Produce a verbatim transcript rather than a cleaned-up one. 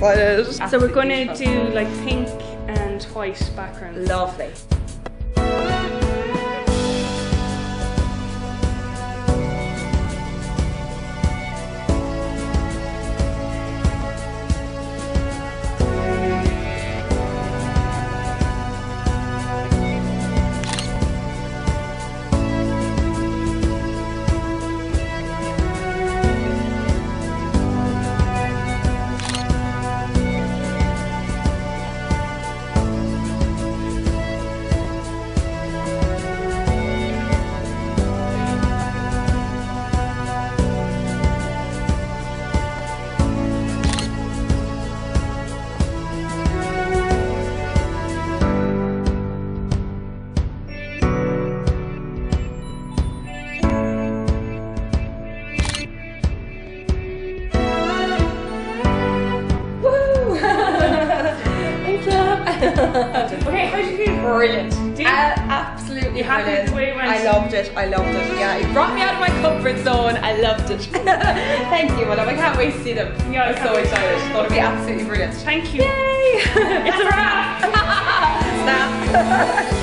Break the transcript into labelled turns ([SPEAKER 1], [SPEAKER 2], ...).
[SPEAKER 1] excited.
[SPEAKER 2] So we're going to do like pink and white backgrounds.
[SPEAKER 1] Lovely.
[SPEAKER 2] Okay, how do you feel?
[SPEAKER 1] Brilliant.
[SPEAKER 2] Do you,
[SPEAKER 1] uh, absolutely
[SPEAKER 2] you happy
[SPEAKER 1] brilliant.
[SPEAKER 2] with the way it went?
[SPEAKER 1] I loved it. I loved it. Yeah, it brought me out of my comfort zone. I loved it. Thank you, Willow. I can't wait to see them.
[SPEAKER 2] Yeah,
[SPEAKER 1] I'm so excited. It's going to be absolutely brilliant.
[SPEAKER 2] Thank you.
[SPEAKER 1] Yay!
[SPEAKER 2] It's a wrap.
[SPEAKER 1] Snap.